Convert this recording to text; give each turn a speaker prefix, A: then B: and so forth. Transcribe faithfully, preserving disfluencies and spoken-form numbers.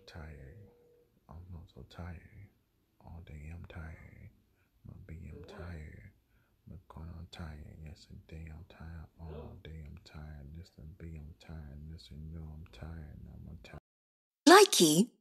A: tired. I'm not so tired. All day I'm tired. My B I'm tired. My corner I'm tired. Yesterday I'm tired. All day I'm tired. Listen B I'm tired. Listen no I'm tired. Now I'm tired.
B: Likey.